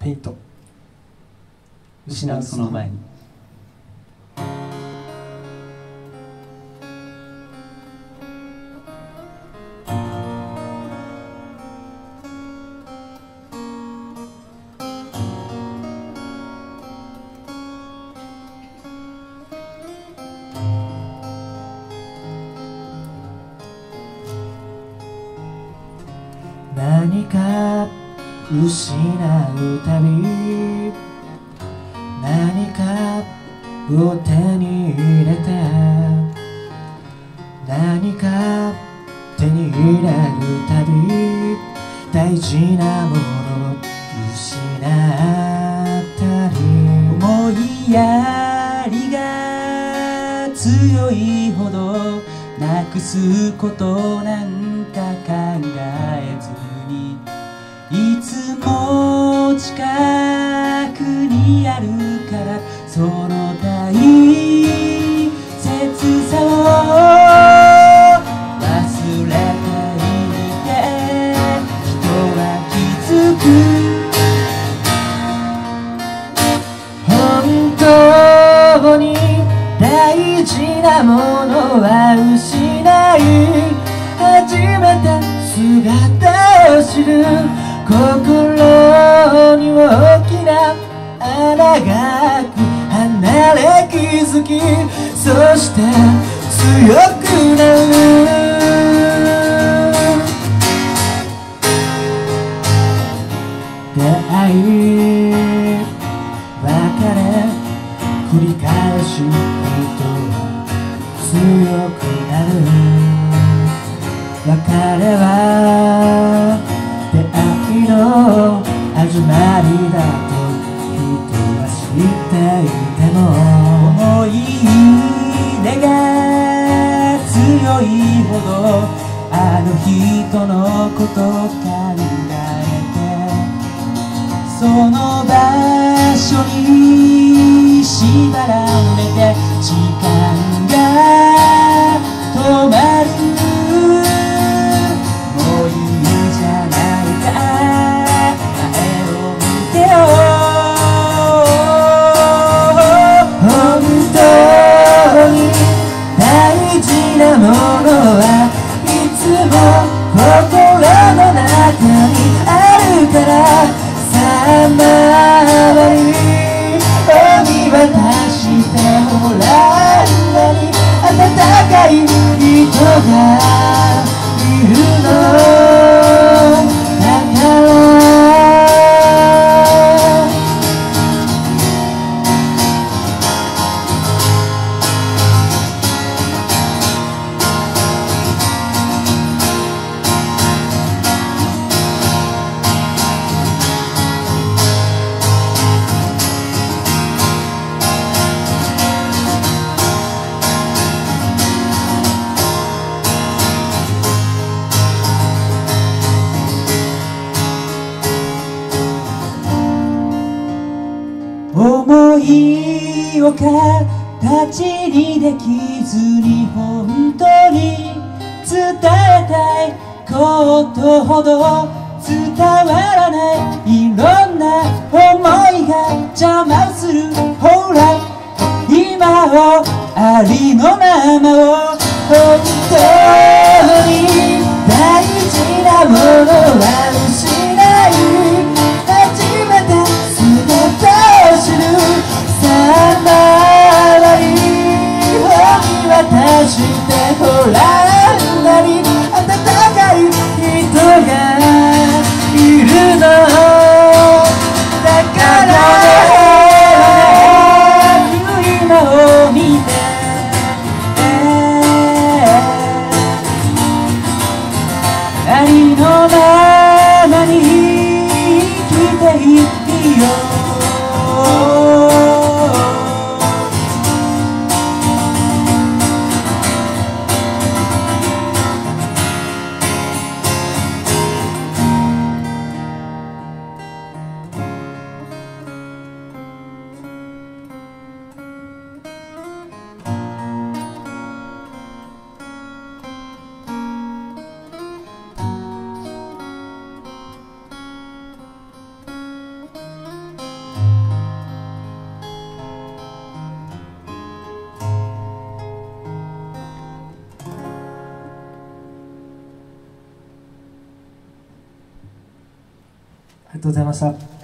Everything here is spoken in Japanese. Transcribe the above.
ペイント失うその前に。 何か失うたび何かを手に入れて何か手に入れるたび大事なものを失ったり思いやりが強いほどなくすことなんか考えずにいつも近くにあるからその大切さを忘れていて人は気づく本当に大事なものは失い初めて姿を知る心に大きな穴が開く離れ気づきそして強くなる出会い別れ繰り返し人は強くなる別れは出会いの始まりだと人は知っていても思い入れが強いほどあの人のことを考えてその場所に縛られて時間が止まるものはいつも心の中にあるからさまわりを見渡してほらあんなに温かい人がいるのだから思いを形にできずに本当に伝えたいことほど伝わらないいろんな思いが邪魔をするほら今をありのままを本当に大事なものは失い初めて姿を知るさまわりを見渡してほらあんなに温かい人がいるのだから今を見てありのままに生きていいよりがとうございました。